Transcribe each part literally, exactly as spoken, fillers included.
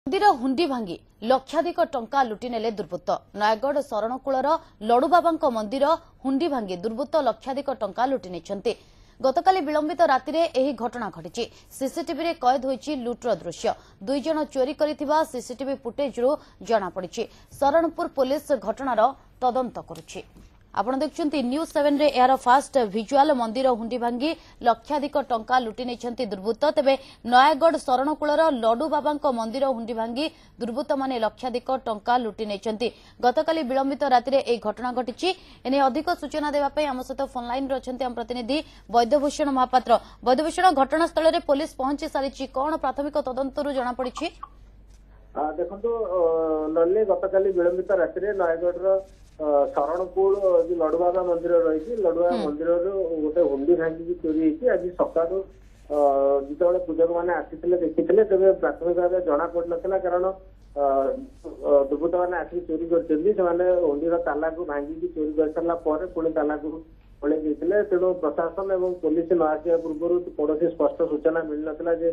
मंदिर हुंडी भांगी लक्षाधिक टंका लुटि नेले दुर्बृत्त। नयागढ़ शरणकूलर लडुबाबा मंदिर हुंडी भांगी दुर्बृत्त लक्षाधिक टंका लुटि नेछन्ति। गतकाली विलंबित रातिरे एही घटना घटिछि। सीसीटीवी रे कैद होइछि लुट्र दृश्य। दुई जण चोरी करिथिबा सीसीटीवी फुटेजरु जणा पड़िछि। शरणपुर पुलिस घटनार तदंत करुछि। आपण देखुछन्ति न्यूज सेवन रे यार फास्ट विजुअल मंदिर हुंडी भांगी लक्षाधिक टंका लुटि नेछन्ति दुर्बृत्त। तेबे नयागढ़ शरणकूलर लडुबाबा मंदिर हुंडी भांगी दुर्बृत्त माने लक्षाधिक टंका लुटि नेछन्ति। गतकाली विलंबित रातिरे ए घटना घटिछि। एने अधिक सूचना देबा पई हम सहित फोन लाइन रे अछन्ति हम प्रतिनिधि वैद्यभूषण महापात्र। वैद्यभूषण, घटनास्थल रे पुलिस पहुंची सारिछि, कोन प्राथमिक तदंतरु जणा पड़िछि? देखो नल्ले गतकाली विलंबित रातिरे नयागढ़ शरणकूल जो लडुबाबा मंदिर रही लडुबाबा मंदिर गोटे हुंडी भांगी चोरी होती। आज सका जिते पूजक मैंने आसी देखी तेज प्राथमिक भाव जना पड़ ना कारण दुर्बृत्त मैंने आसिक चोरी कर हुंडीर ताला को भांगिकी चोरी कर सारा पुणी ताला को खोल तेणु प्रशासन और पुलिस न आसा पूर्व कौन स्पष्ट सूचना मिल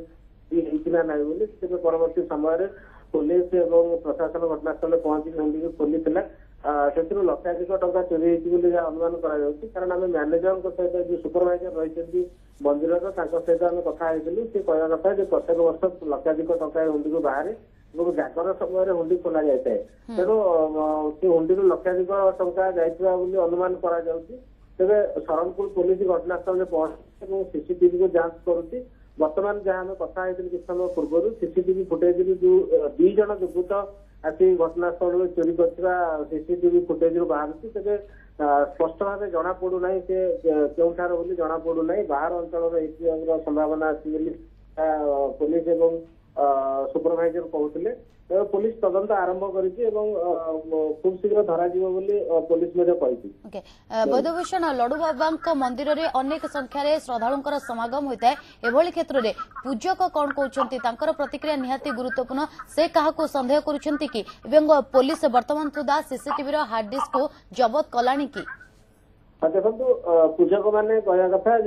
ना ना बोली परवर्ती समय पुलिस और प्रशासन घटनास्थल पहुंची हुंडी को खोली से लक्षाधिक टंका चोरी होती अनुमान कारण आम मैनेजर सहित जो सुपरभाइजर रही मंदिर सहित आम कथा सी कहवा कथा प्रत्येक वर्ष लक्षाधिक टंका हुंडी को बाहर जागर समय हुंडी खोल जाए तेणु से हुंडी लक्षाधिक टंका जाइए अनुमान कर तेरे शरणपुर पुलिस घटनास्थल में पहुंची सीसीटीवी को जांच करुच्ची। बर्तमान जहाँ आम कथा किसी समय पूर्व सीसीटीवी फुटेज जो दुई जन दुर्बृत्त आसी घटनास्थल में चोरी कर सीसीटीवी फुटेज बाहर तेज स्पष्ट भाव जना पड़ूना से केउठार बोली जना पड़ूना बाहर अंचल संभावना अच्छी पुलिस और सुपरभाइजर कहते पुलिस तदंत आरंभ करी खूब शीघ्र धरा पुलिस वैद्यभूषण, लडुबाबा मंदिर में अनेक संख्यार श्रद्धालुंकर समागम होता है। एभली क्षेत्र में पूजक कौन कहते प्रतिक्रिया निहाती गुरुत्वपूर्ण से क्या सन्देह कि पुलिस वर्तमान सुधा सीसीटीवी हार्ड डिस्क को जबत कलानी कि देखो पूजक मैंने कहवा कथा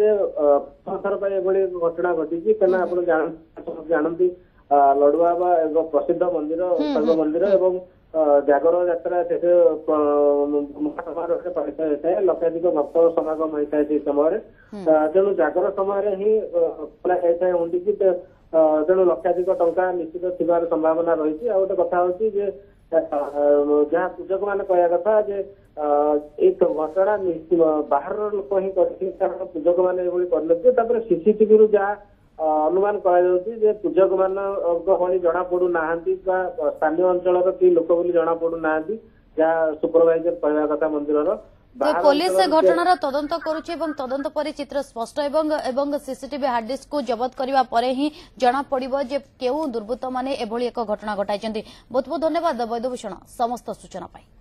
थर घटना घटी जानती लडुबाबा एक प्रसिद्ध मंदिर शैव मंदिर एवं जागर यात्रा पालित होता है। लक्षाधिक भक्त समागम होता है समय तेणु जागर समय ही खोला जाए हुंडी की तेणु लक्षाधिक टंका निश्चित थी संभावना रही। आ गोटे कथा हूँ जहाँ पूजक मैंने कहवा कथा एक घटना बाहर लोक ही कारण पूजक मैंने कर सीसीटीवी जहाँ अनुमान कर पूजक मान जना पड़ूना स्थानीय अंचल कि लोक जना पड़ूना जहाँ सुपरभाइजर कहवा कथा मंदिर तो पुलिस घटनार तदंत करुछि एवं तदंत पर चित्र स्पष्ट एवं एवं सीसीटीवी हार्ड डिस्क को जबत करिवा परे ही जना पड़िबो जे केउ दुर्बृत्त माने एभली एक घटना घटाइछन्ति। बहुत बहुत धन्यवाद वैद्यभूषण समस्त सूचना पाई।